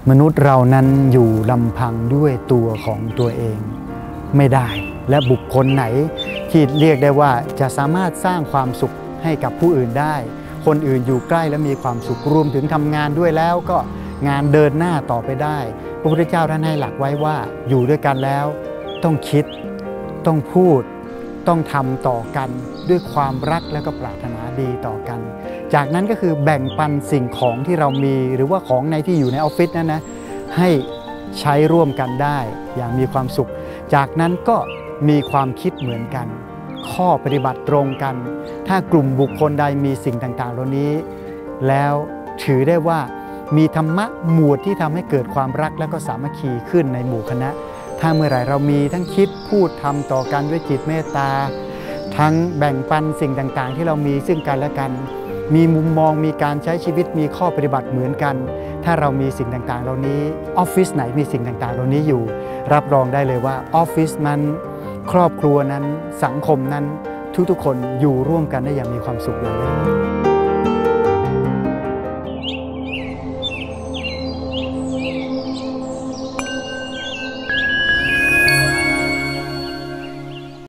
มนุษย์เรานั้นอยู่ลำพังด้วยตัวของตัวเองไม่ได้และบุคคลไหนที่เรียกได้ว่าจะสามารถสร้างความสุขให้กับผู้อื่นได้คนอื่นอยู่ใกล้และมีความสุขรวมถึงทำงานด้วยแล้วก็งานเดินหน้าต่อไปได้พระพุทธเจ้าท่านให้หลักไว้ว่าอยู่ด้วยกันแล้วต้องคิดต้องพูดต้องทำต่อกันด้วยความรักและก็ปรารถนาดีต่อกันจากนั้นก็คือแบ่งปันสิ่งของที่เรามีหรือว่าของในที่อยู่ในออฟฟิศนั้นนะให้ใช้ร่วมกันได้อย่างมีความสุขจากนั้นก็มีความคิดเหมือนกันข้อปฏิบัติตรงกันถ้ากลุ่มบุคคลใดมีสิ่งต่างๆเหล่านี้แล้วถือได้ว่ามีธรรมะหมวดที่ทำให้เกิดความรักและก็สามัคคีขึ้นในหมู่คณะถ้าเมื่อไหร่เรามีทั้งคิดพูดทำต่อกันด้วยจิตเมตตาทั้งแบ่งปันสิ่งต่างๆที่เรามีซึ่งกันและกันมีมุมมองมีการใช้ชีวิตมีข้อปฏิบัติเหมือนกันถ้าเรามีสิ่งต่างๆเหล่านี้ออฟฟิศไหนมีสิ่งต่างๆเหล่านี้อยู่รับรองได้เลยว่าออฟฟิศนั้นครอบครัวนั้นสังคมนั้นทุกๆคนอยู่ร่วมกันได้อย่างมีความสุขเลย